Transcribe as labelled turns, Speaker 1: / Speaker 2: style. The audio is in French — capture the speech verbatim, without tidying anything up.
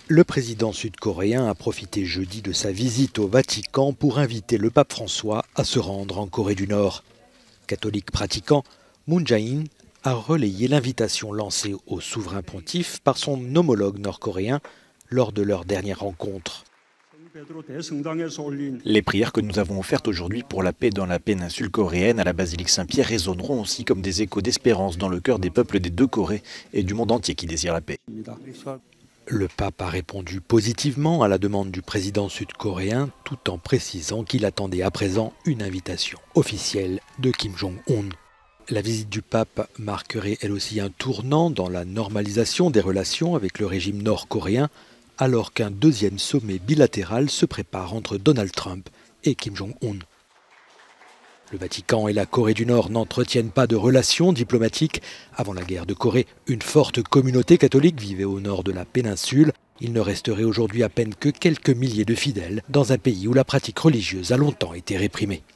Speaker 1: Le président sud-coréen a profité jeudi de sa visite au Vatican pour inviter le pape François à se rendre en Corée du Nord. Catholique pratiquant, Moon Jae-in a relayé l'invitation lancée au souverain pontife par son homologue nord-coréen lors de leur dernière rencontre.
Speaker 2: Les prières que nous avons offertes aujourd'hui pour la paix dans la péninsule coréenne à la basilique Saint-Pierre résonneront aussi comme des échos d'espérance dans le cœur des peuples des deux Corées et du monde entier qui désirent la paix.
Speaker 1: Le pape a répondu positivement à la demande du président sud-coréen tout en précisant qu'il attendait à présent une invitation officielle de Kim Jong-un. La visite du pape marquerait elle aussi un tournant dans la normalisation des relations avec le régime nord-coréen alors qu'un deuxième sommet bilatéral se prépare entre Donald Trump et Kim Jong-un. Le Vatican et la Corée du Nord n'entretiennent pas de relations diplomatiques. Avant la guerre de Corée, une forte communauté catholique vivait au nord de la péninsule. Il ne resterait aujourd'hui à peine que quelques milliers de fidèles dans un pays où la pratique religieuse a longtemps été réprimée.